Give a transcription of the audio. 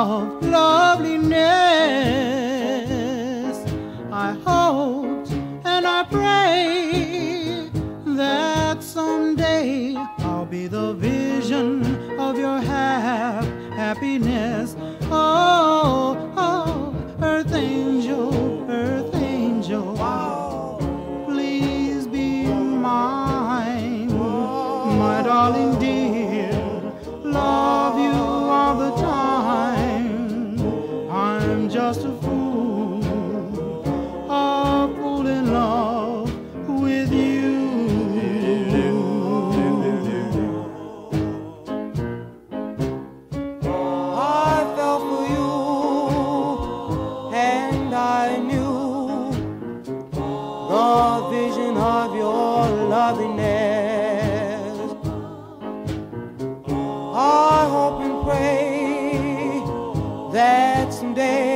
of loveliness. I hope and I pray that someday I'll be the vision of your happiness. Oh, oh, earth angel, please be mine, my darling dear. Love you all the time. I'm just a fool in love with you. I fell for you, and I knew the vision of your loveliness. I hope and pray that someday